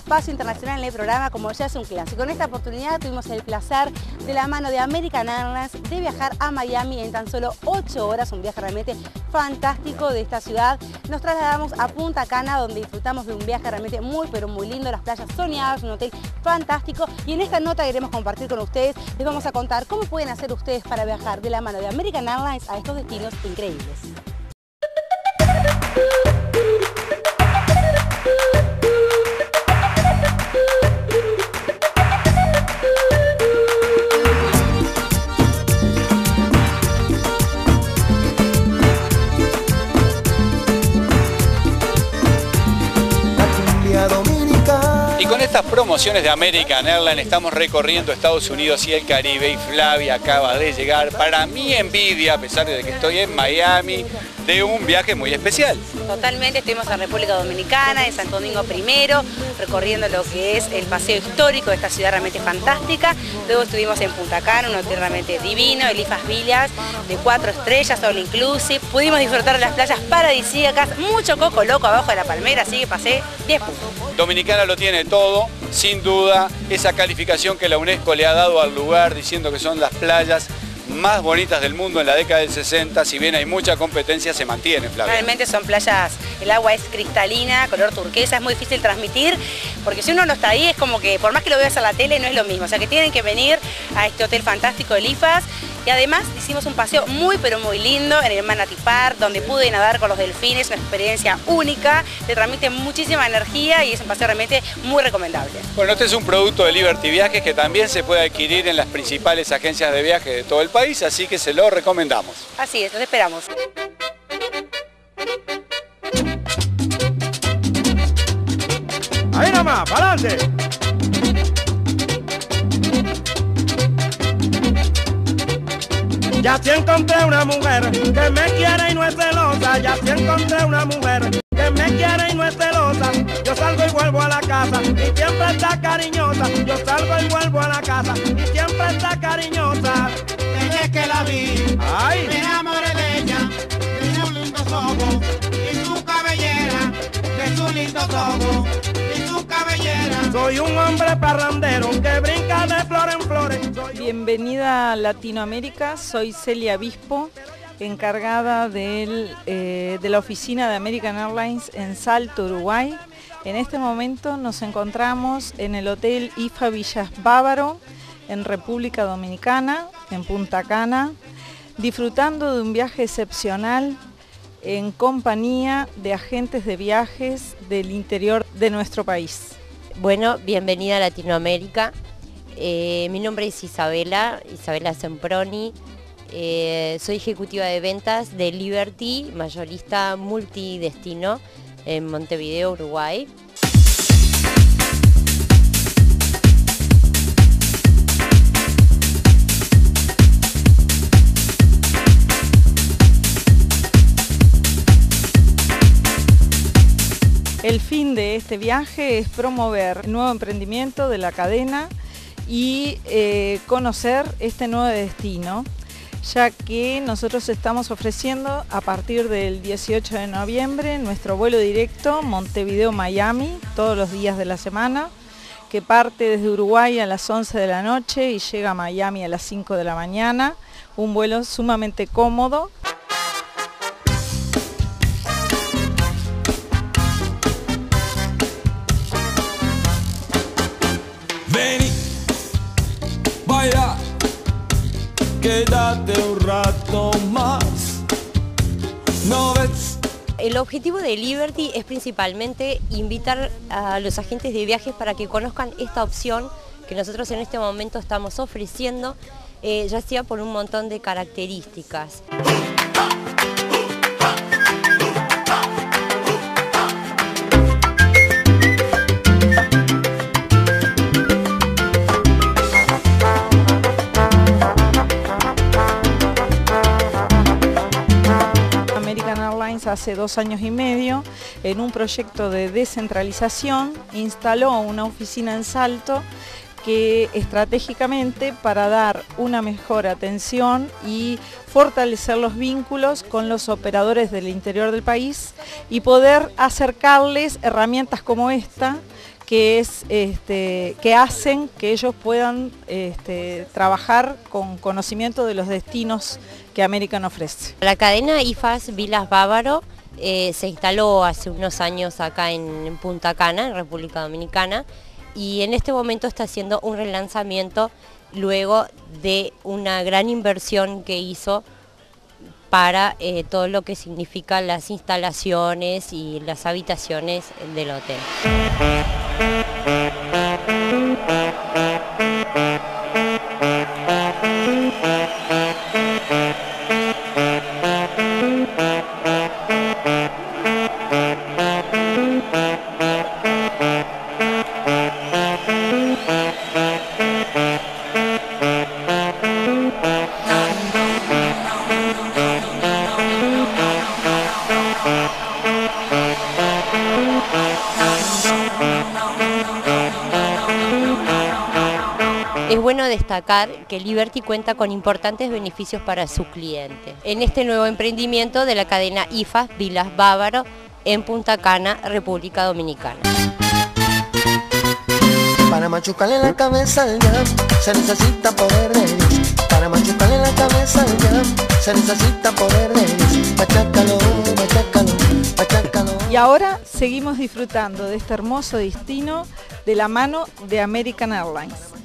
espacio internacional en el programa como ya es un clásico. En esta oportunidad tuvimos el placer de la mano de American Airlines de viajar a Miami en tan solo 8 horas, un viaje realmente fantástico de esta ciudad. Nos trasladamos a Punta Cana, donde disfrutamos de un viaje realmente muy pero muy lindo, las playas soñadas, un hotel fantástico, y en esta nota que queremos compartir con ustedes les vamos a contar cómo pueden hacer ustedes para viajar de la mano de American Airlines a estos destinos increíbles. Con estas promociones de American Airlines estamos recorriendo Estados Unidos y el Caribe, y Flavia acaba de llegar, para mi envidia, a pesar de que estoy en Miami, de un viaje muy especial. Totalmente, estuvimos en República Dominicana, en Santo Domingo primero, recorriendo lo que es el paseo histórico de esta ciudad realmente fantástica. Luego estuvimos en Punta Cana, un hotel realmente divino, el IFAS Villas, de 4 estrellas, all inclusive. Pudimos disfrutar de las playas paradisíacas, mucho coco loco abajo de la palmera, así que pasé 10 puntos. Dominicana lo tiene todo, sin duda, esa calificación que la UNESCO le ha dado al lugar, diciendo que son las playas más bonitas del mundo en la década del 60, si bien hay mucha competencia, se mantiene, Flavia. Realmente son playas, el agua es cristalina, color turquesa, es muy difícil transmitir, porque si uno no está ahí es como que, por más que lo veas a la tele, no es lo mismo, o sea que tienen que venir a este hotel fantástico del IFAS. Y además hicimos un paseo muy pero muy lindo en el Manatee Park, donde pude nadar con los delfines, una experiencia única, te transmite muchísima energía y es un paseo realmente muy recomendable. Bueno, este es un producto de Liberty Viajes que también se puede adquirir en las principales agencias de viaje de todo el país, así que se lo recomendamos. Así es, los esperamos. Ahí nomás, para adelante. Ya si encontré una mujer que me quiere y no es celosa. Ya si encontré una mujer que me quiere y no es celosa. Yo salgo y vuelvo a la casa y siempre está cariñosa. Yo salgo y vuelvo a la casa y siempre está cariñosa. Desde que la vi, ay, me enamoré de ella, de sus lindos ojos y su cabellera, de sus lindos ojos y su cabellera. Soy un hombre parrandero que brinca de flor en flores. Bienvenida a Latinoamérica, soy Celia Bispo, encargada de la oficina de American Airlines en Salto, Uruguay. En este momento nos encontramos en el Hotel IFAS Villas Bávaro, en República Dominicana, en Punta Cana, disfrutando de un viaje excepcional en compañía de agentes de viajes del interior de nuestro país. Bueno, bienvenida a Latinoamérica. Mi nombre es Isabela Semproni. Soy ejecutiva de ventas de Liberty, mayorista multidestino en Montevideo, Uruguay. El fin de este viaje es promover el nuevo emprendimiento de la cadena y conocer este nuevo destino, ya que nosotros estamos ofreciendo a partir del 18 de noviembre nuestro vuelo directo Montevideo-Miami todos los días de la semana, que parte desde Uruguay a las 11 de la noche y llega a Miami a las 5 de la mañana, un vuelo sumamente cómodo. Vení, baila, quédate un rato más, ¿no ves? El objetivo de Liberty es principalmente invitar a los agentes de viajes para que conozcan esta opción que nosotros en este momento estamos ofreciendo, ya sea por un montón de características. Hace 2 años y medio, en un proyecto de descentralización, instaló una oficina en Salto que estratégicamente para dar una mejor atención y fortalecer los vínculos con los operadores del interior del país y poder acercarles herramientas como esta que hacen que ellos puedan trabajar con conocimiento de los destinos que American ofrece. La cadena IFAS Vilas Bávaro se instaló hace unos años acá en Punta Cana, en República Dominicana, y en este momento está haciendo un relanzamiento luego de una gran inversión que hizo para todo lo que significa las instalaciones y las habitaciones del hotel. Es bueno destacar que Liberty cuenta con importantes beneficios para su cliente en este nuevo emprendimiento de la cadena IFAS Vilas Bávaro en Punta Cana, República Dominicana. Para machucarle la cabeza al jam se necesita poder de Dios. Para machucarle la cabeza al jam se necesita poder de Dios. Machácalo, machácalo, machácalo. Y ahora seguimos disfrutando de este hermoso destino de la mano de American Airlines.